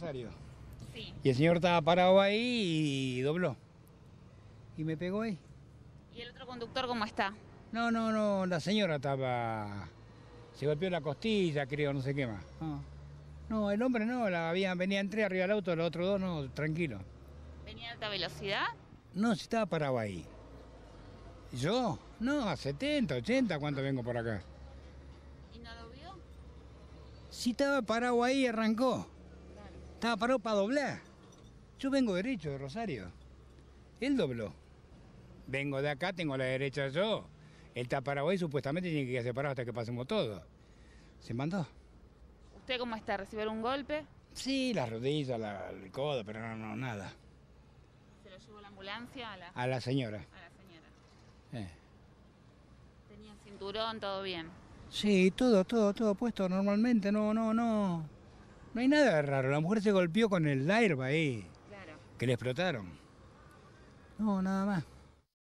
Rosario. Sí. Y el señor estaba parado ahí y dobló. Y me pegó ahí. ¿Y el otro conductor cómo está? No, la señora estaba... Se golpeó la costilla, creo, no sé qué más. No, el hombre no, venía entre arriba del auto, los otros dos no, tranquilo. ¿Venía a alta velocidad? No, si estaba parado ahí. ¿Yo? No, a 70, 80, ¿cuánto vengo por acá? ¿Y no lo vio? Si estaba parado ahí, arrancó. Claro. Estaba parado para doblar. Yo vengo derecho de Rosario. Él dobló. Vengo de acá, tengo la derecha yo. Él está parado ahí, supuestamente tiene que quedarse parado hasta que pasemos todo. Se mandó. ¿Usted cómo está? ¿Recibieron un golpe? Sí, las rodillas, el codo, pero no, nada. ¿Se lo llevó la ambulancia a la A la señora. señora? Eh. ¿Tenía cinturón, todo bien? Sí, todo puesto normalmente, no hay nada de raro. La mujer se golpeó con el airbag ahí, Claro. que le explotaron. No, nada más.